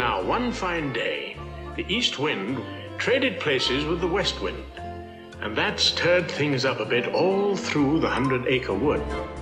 Now, one fine day, the east wind traded places with the west wind, and that stirred things up a bit all through the 100-acre wood.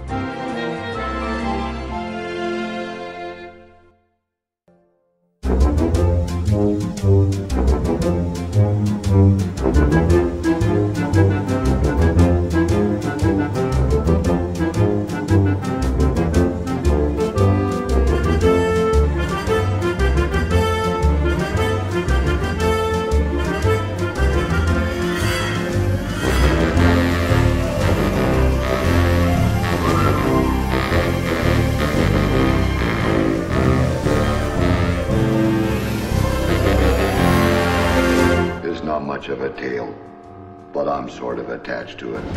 Much of a tail, but I'm sort of attached to it.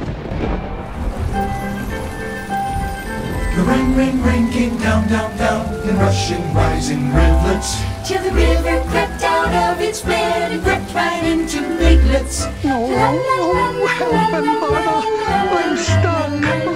The rain, rain, rain came down, down, down in rushing, rising rivulets, till the river crept out of its bed and crept right into lakelets. No, help me, Mother, I'm stuck.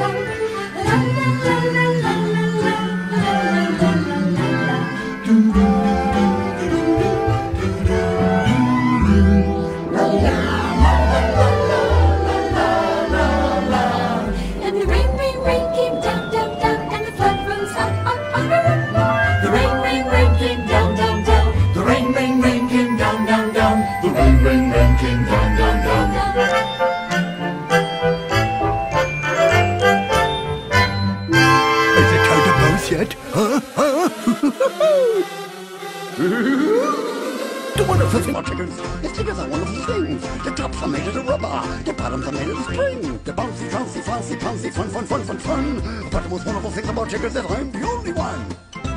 Yet? Huh? The wonderful thing about Tiggers is Tiggers are wonderful things. The tops are made of rubber, the bottoms are made of spring. The bouncy, bouncy, flouncy, pouncy, fun, fun, fun, fun, fun. But the most wonderful thing about Tiggers is I'm the only one.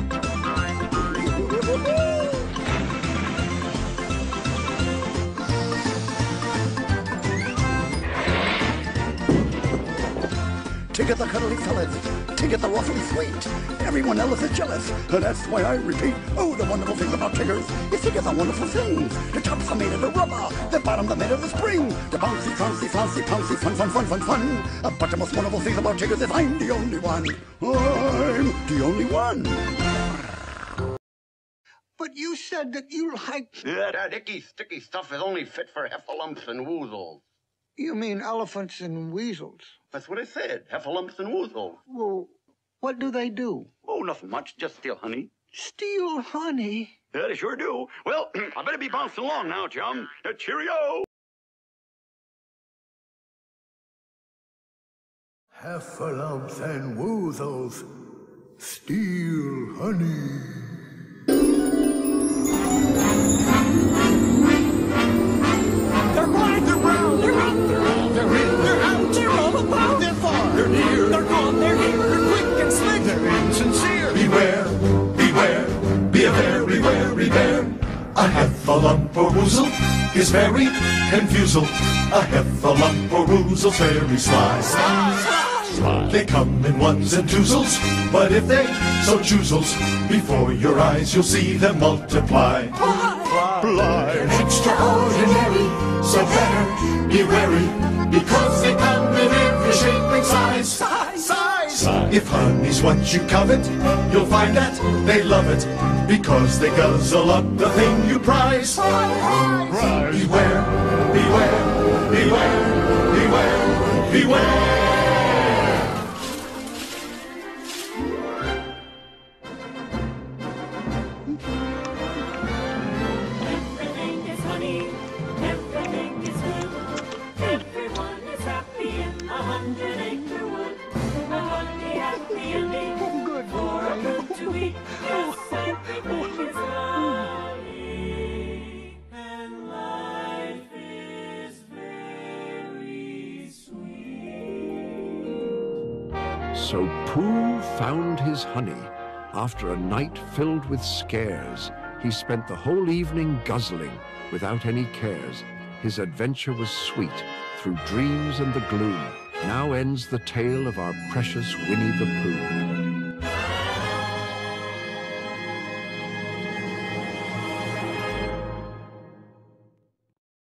Tigger the cuddly fellas, Tigger the roughly sweet. Everyone else is jealous, and that's why I repeat. Oh, the wonderful thing about Tiggers is Tiggers are wonderful things. The tops are made of rubber, the bottoms are made of the spring. The bouncy, bouncy, flouncy, pouncy, fun, fun, fun, fun, fun. But the most wonderful thing about Tiggers is I'm the only one. I'm the only one. But you said that you liked... That icky, sticky stuff is only fit for Heffalumps and woozles. You mean elephants and weasels? That's what I said, Heffalumps and woozles. Well, what do they do? Oh, nothing much, just steal honey. Steal honey? Yeah, they sure do. Well, I better be bouncing along now, chum. Cheerio! Heffalumps and woozles steal honey. They're wide, they're round, they're up, they're all, they're in, they're out, they're all about, they're far, they're near, they're gone, they're here, they're quick and slick, they're insincere. Beware, beware, be a very wary bear. A heffalump or woozle is very confusal. A heffalump or woozle's very sly. Sly. They come in ones and twosles, but if they so choosles, before your eyes you'll see them multiply. Fly. They're extraordinary, so better be wary, because they come in every shape and size. Size. If honey's what you covet, you'll find that they love it, because they guzzle up the thing you prize. Beware, beware, beware, beware, beware. Everything is honey, everything is good. Everyone is happy in the 100-acre wood. A honey happy ending for a good to eat. Yes, everything is honey, and life is very sweet. So Pooh found his honey. After a night filled with scares, he spent the whole evening guzzling without any cares. His adventure was sweet through dreams and the gloom. Now ends the tale of our precious Winnie the Pooh.